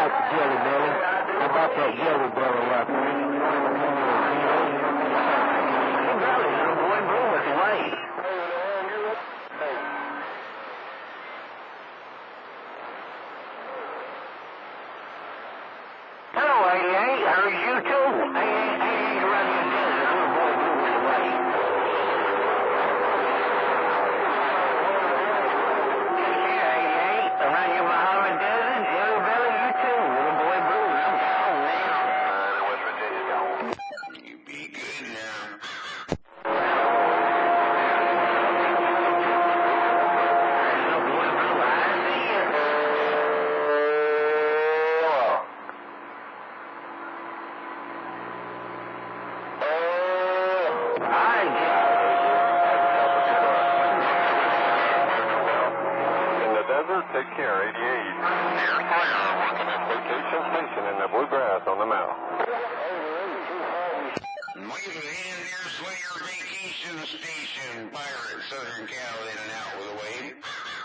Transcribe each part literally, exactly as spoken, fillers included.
like the jelly belly. How about that jelly belly right there? You got it, little boy blue with the weight. Hello, eighty-eight. How are you too? eighty-eight, eighty-eight around your desert, little boy blue with the weight. Around your Muhammad Desert, Jelly Belly, you too, little boy blue, and I'm gone now. Uh, West Virginia's gone. You be good now. Little boy blue, I see you. Hi, Jelly. Take care, eighty-eight. DeerSlayer, working at vacation station in the bluegrass on the mount. Wave a hand, DeerSlayer vacation station, Pirate, Southern Cal, in and out with a wave.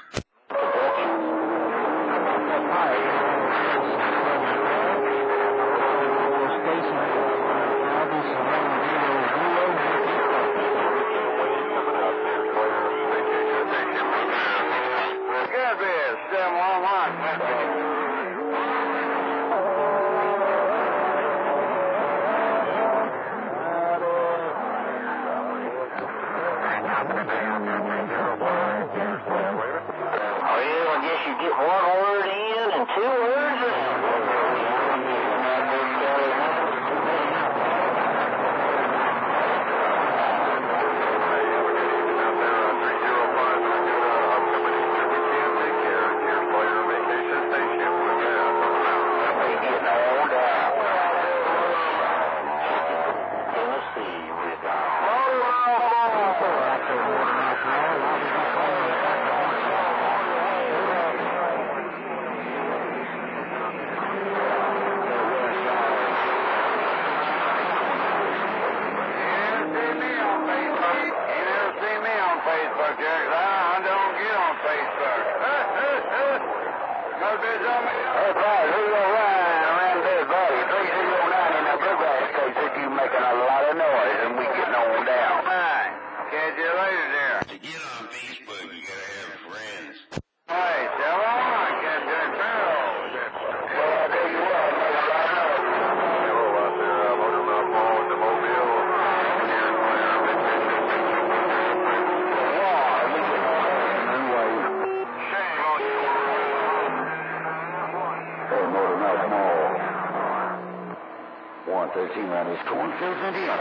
one thirteen around these cornfields, Indiana.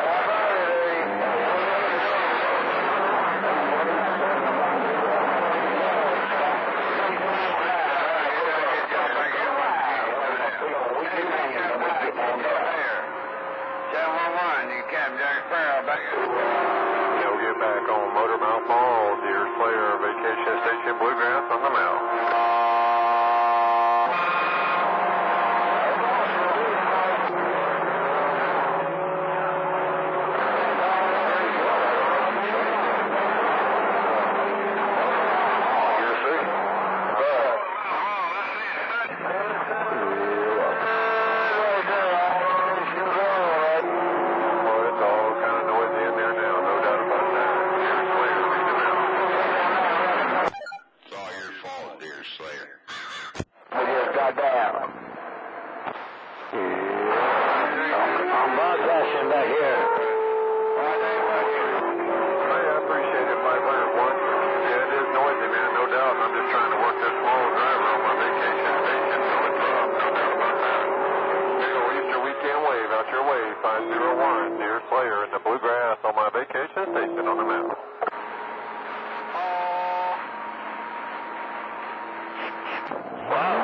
You'll get back on Motormouth Mall, DeerSlayer Vacation Station, Bluegrass on the Mount. DeerSlayer in the bluegrass on my vacation station on the mountain. Wow.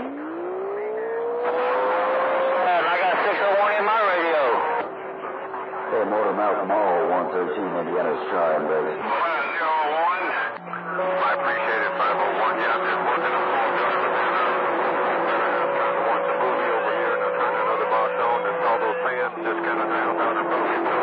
And I got six oh one in my radio. Hey, Motormouth Mall, one thirteen, Indiana's trying, baby. five oh one. I appreciate it, five oh one. Yeah, I'm just working on all guns. Trying to watch a movie over here, and I turned another box on, and all those fans just kind of drowned out the movie. So,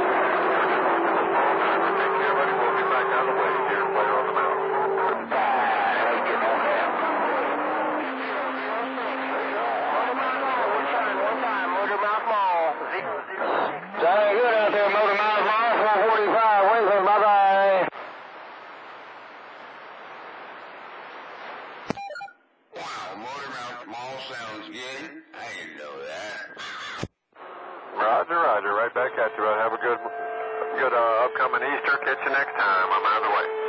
take care, buddy. We'll get back out of the way. DeerSlayer on the mountain. Bye. sounds good. I didn't know that. Roger, roger. Right back at you, bud. Have a good, good uh, upcoming Easter. Catch you next time. I'm out of the way.